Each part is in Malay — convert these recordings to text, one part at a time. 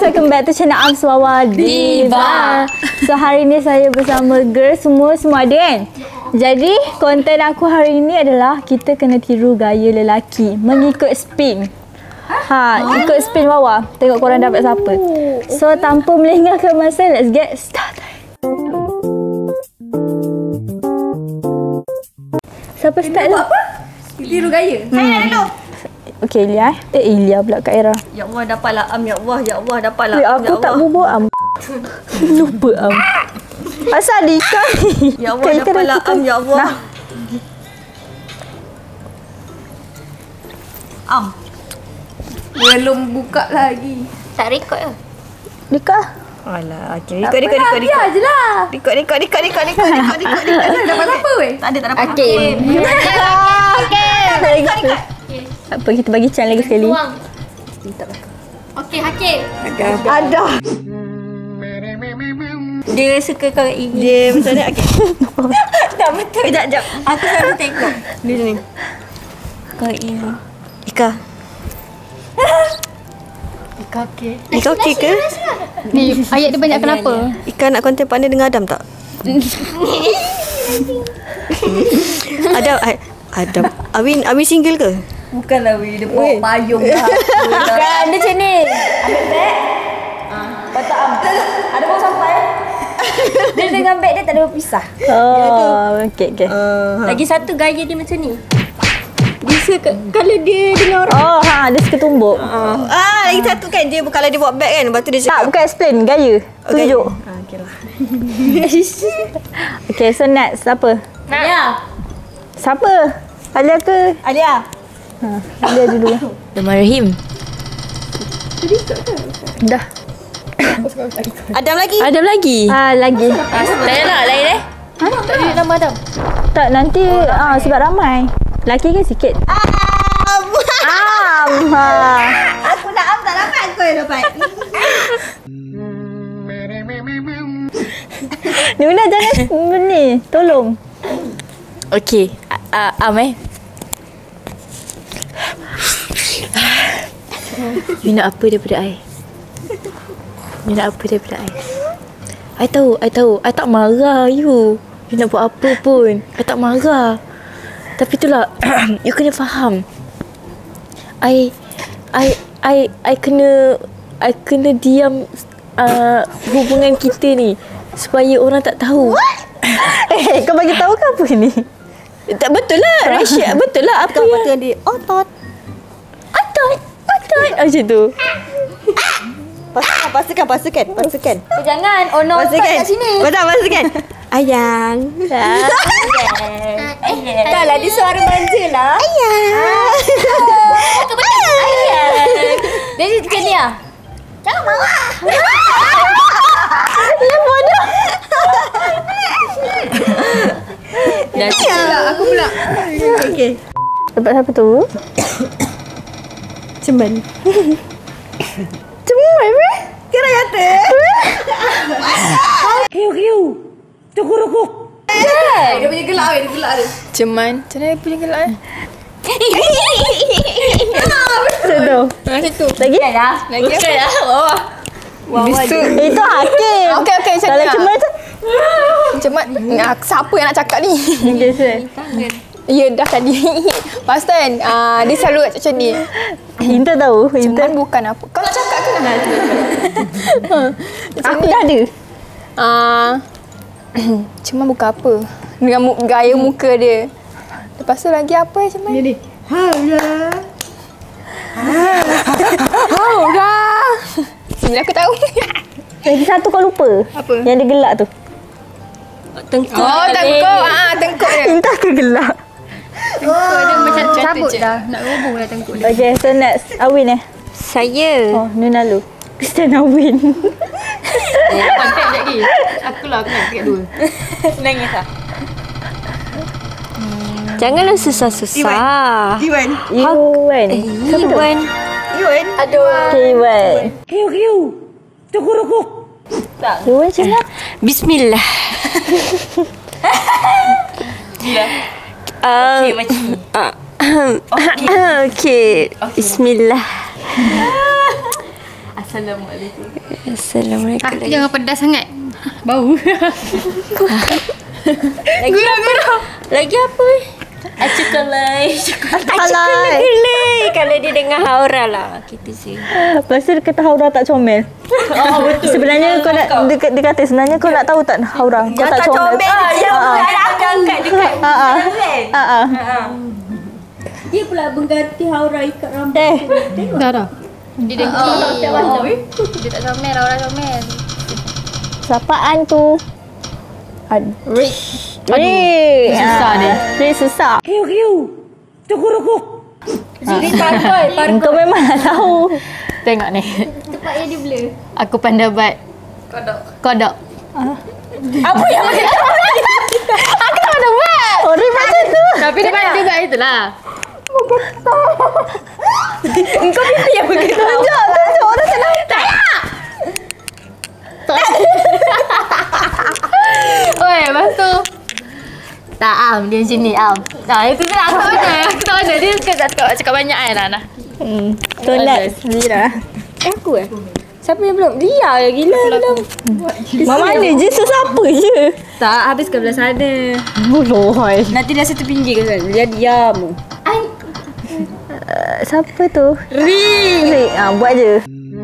welcome back to channel Amswawa Diva. So hari ni saya bersama girls semua ada kan? Jadi konten aku hari ni adalah kita kena tiru gaya lelaki mengikut spin. Ikut spin bawah. Tengok korang dapat siapa. So tanpa melengahkan masa, let's get started. Siapa start dulu? Apa? Tiru gaya. Saya dulu. Okey, Ilia. Ilia pula Kak Era. Ya Allah, dapatlah am. Ya Allah, ya Allah, dapatlah am. Aku tak bubuh am. Lupa am. Asal Dika ni. Ya Allah, dapatlah am. Ya Allah. Nah. Am. Belum buka lagi. Tak rekod ke? Dika. Alah, okey. Rekod. Biar je lah. Rekod. Dapat apa weh? Tak ada apa. Okey. Okey. Apa kita bagi chance lagi sekali. Okey, Hakim. Ada. Dia suka kau ini. Dia macam mana? Okey. Tak betul. Sekejap. Aku selalu tengok. Dia ni. Kau ini. Ika. Ika okey. Ika okey ke? Ni ayat dia banyak kenapa? Ika nak konten partner dengan Adam tak? Adam. Awin single ke? Bukanlah weh, dia bawa payung lah. Kan dia macam ni. Ambil beg. Patut am. Ada bawa sampai. Dia dengan beg dia tak ada berpisah. Oh, okey. Lagi satu gaya dia macam ni. Dia suka kalau dia dengan orang. Oh, dia suka tumbuk. Lagi satu kan dia kalau dia buat bag kan, lepas tu dia Tak, cakap. bukan explain, gaya. Tunjuk. Okeylah. Okay, so next siapa? Ya. Siapa? Alia ke? Alia. Alia dulu. Bismillahirrahmanirrahim. Dah. Adam lagi. Lagi. Lagi. Lain lah, lain Tak ada nama Adam. Tak, nanti sebab ramai. Laki kan sikit. Am. Aku nak am tak dapat kau yang dapat. Nuna jangan ni. Tolong. Okey. You nak apa daripada I? I tahu. I tak marah you. You nak buat apa pun. I tak marah. Tapi itulah you kena faham. I kena diam hubungan kita ni supaya orang tak tahu. Kau bagi tahu ke apa ni? Tak betul lah. Rasya betul lah apa Kau yang patut dia otot. macam tu. Pastikan. Jangan ono Pastikan. kat sini. Pastikan. Ayang. Tak lah, dia suara manja lah. Ayang. Dia macam ni lah. Jangan marah. Ya bodoh. Aku pula. Okey. Dapat siapa tu? Cemen. Cemen weh. Kira kata. Hiu. Cukurukuk. Dia punya gelak dia. Ceman. Macam mana dia punya gelak Macam tu. Lagi? Lagi apa? Itu Hakim. Okey, macam Kalau ni lah. Cemen tu. Ceman. Siapa yang nak cakap ni? Okay, sir. Ya dah tadi. Lepas tu kan dia selalu macam ni. Intan tahu. Ceman bukan apa. Kau nak cakap ke nak? Aku dah ada. Ceman bukan apa. Dengan gaya muka dia. Lepas tu lagi apa Ceman? Jadi. Dah. Bila aku tahu. Lagi satu kau lupa. Apa? Yang dia gelak tu. Tengkuk. Oh, tengkuk. Tengkuk dia. Intan ke gelak? Tengkuk dia macam cabut dah. Nak robong dah tengkuk dia. Okay, so next. Awin Saya. Oh, Nuna lu. Christian Awin. Kontak lagi. Aku nak tiket dua. Nangis lah. Janganlah susah-susah. Iwan. Iwan. Siapa tu? Iwan. Aduh. Iwan. Hiu. Cukurukuk. Iwan macam mana? Bismillah. Okay. Bismillah. Assalamualaikum. Aku jangan pedas sangat. Bau. Lagi apa? Acukalai. Kalau dia dengar Haura lah. Kita sih. Lepas tu dia kata Haura tak comel. Betul. Sebenarnya kau nak dia kata sebenarnya kau nak tahu tak Haura kau tak comel. Yang aku angkat dekat. Dia pula mengganti Haura ikat rambut. Dah. Dia dengki. Dia tak comel, Haura comel. Sapaan tu. Rick. Susah dia. Dia susah. Rick parkoi. Kau memang nak tahu. Tengok ni. Tempat yang dia blur. Aku pandai buat kodok. Apa yang macam tu? Aku tak pandai buat. Oh, dia macam tu. Tapi dia pandai buat itulah. Engkau mimpi yang begitu. Tunjuk. Orang tak nampak. Tak nak. Oi, lepas tu tak dia macam ni itu je aku tak ada. Dia cakap banyak kan Ana. Tonat Zira. Aku Siapa yang belum? Dia ya gila belum. Mama mana je siapa je. Tak, habiskan belah sana. Bolohoi. Nanti dah satu pinggir kan. Dia diam. Siapa tu? Ring. Buat je.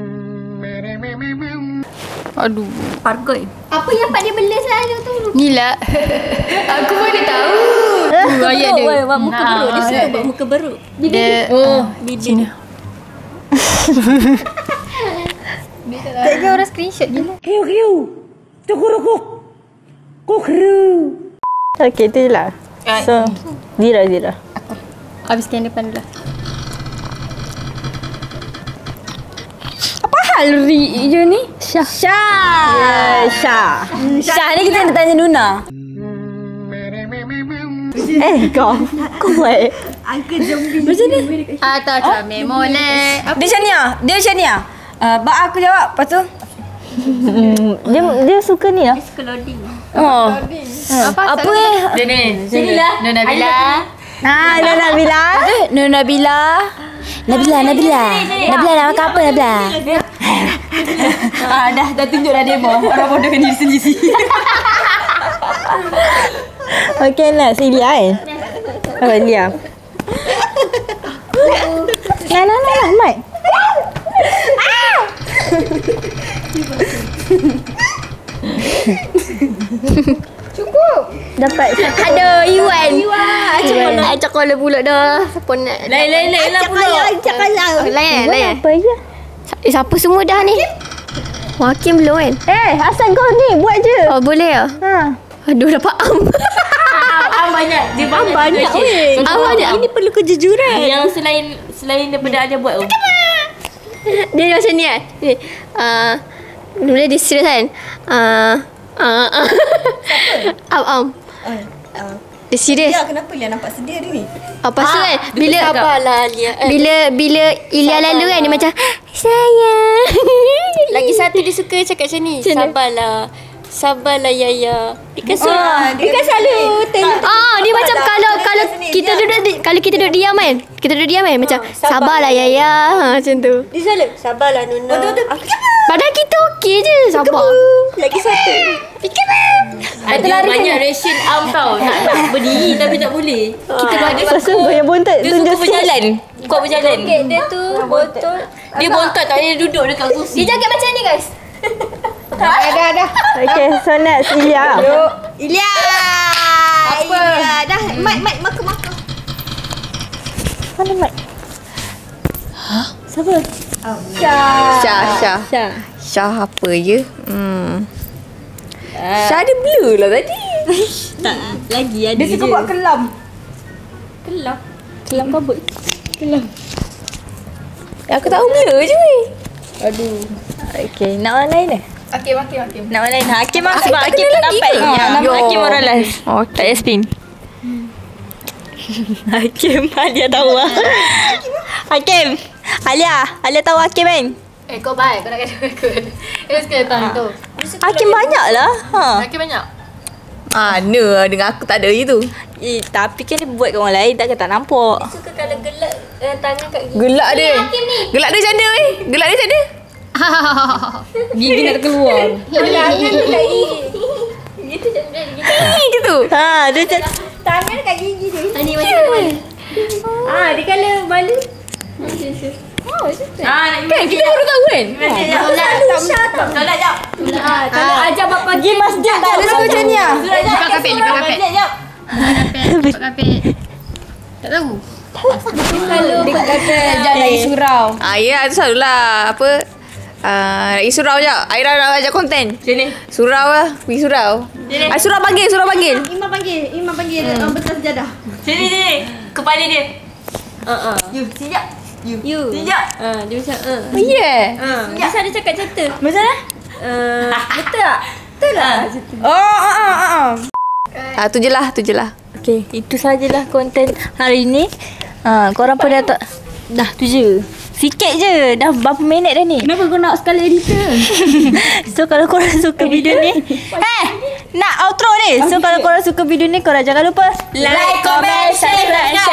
Aduh. Parkoi. Apa yang Pak dia bela selalu tu? Nila. Aku mana tahu. Ayat dia. Muka beruk. Dia suka buat muka beruk. Dia Sini. Tengok orang screenshot gila. Okay, tu je lah. So, Zira. Habiskan depan dulu. Apa hal je ni? Syah. Syah ni kita nak tanya Nuna. Kau buat. Macam ni. Atau comel molek. Dia macam ni ah. Bak aku jawab. Lepas tu Dia suka ni lah. Oh. Apa Dia ni. Sinilah. Nona Bila. Nabila. Nabila nak makan apa Nabila? Dah tunjuk dah demo. Orang bodohkan diri sendiri. Okay, next Ilya kan? Oh, Ilya. Nah, Mike. Cukup. Dapat satu. Ada Iwan. Acak kola pula dah. Siapa nak? Lain lah pula. Lain. Apa je? Siapa semua dah ni? Hakim belum kan? Asal kau ni buat je. Oh boleh ah. Aduh dapat Banyak. Dia banyak. Banyak weh. banyak. Ini perlu kejujuran. Yang selain daripada ajar buat tu. Dia macam ni kan. Mula dia serius kan. Siapa? Dia serius. Ya, kenapa Lia nampak sedih hari ni? Pasal kan bila Sabarlah Lia. bila Ilya lalu kan dia macam sayang. Lagi satu dia suka cakap macam ni. Sabarlah Yaya. Dia kan selalu Dia macam kalau kita duduk diam kan. Macam sabarlah Yaya. Macam tu. Dia selalu sabarlah Nuna. Padahal kita okey je. Sabar. Lagi satu. Ada banyak ration arm tau. Nak berdiri tapi tak boleh. Kita ada Pasal banyak bontot. Dia suka berjalan. Kuat berjalan. Dia tu botol. Dia bontot tak dia duduk dekat kursi. Dia jaga macam ni guys. Dah. Okay, so next Ilya. Ilya. Apa? Dah. Mike makan. Mana Mike? Siapa? Syah apa je? Syah ada blur lah tadi. Tak, lagi ada Dia suka buat kelam. Kelam kabut. Aku tahu blur je weh. Okay, nak orang lain Hakim. Nak orang lain. Hakim lah sebab Hakim tak dapat. Nama Hakim orang lain. Tak payah spin. Hakim, Alia tahu lah. Hakim, Alia tahu Hakim kan? Kau baik. Kau nak kata aku. Kau suka datang tu. Hakim banyak lah. Hakim banyak. Mana dengan aku tak ada je tu. Tapi kan dia buat kat orang lain, takkan tak nampak. Suka kalau gelak tangan kat gigi. Gelak dia macam mana weh? Gelak dia macam mana? Gigi nak keluar. Gitu. Ha, dia macam Tangan kat gigi dia. Ni macam mana? Dia kala malu. Kan kita baru tahu kan? Solat jap. Kalau ajar bapa pergi masjid tak ada suruh macam ni ah. Lipat kapit. Lipat kapit. Tak tahu. Dia kata Jangan lagi surau. Ya, tu selalulah apa lagi surau je. Aira nak ajak konten. Sini. Surau lah. Pergi surau. Surau panggil. Imam panggil betul sejadah. Sini. Kepala dia. You sekejap. You. Sekejap. Dia macam Oh yeah. Dia ada cakap cerita. Macam mana? Betul tak? Betul lah. Tu je lah. Okay, itu sajalah konten hari ni. Korang pada tak? Dah tu je. Sikit je. Dah berapa minit dah ni? Kenapa kau nak sekali editor? So kalau korang suka video ni, nak outro ni. So kalau korang suka video ni, korang jangan lupa Like, comment, share, subscribe.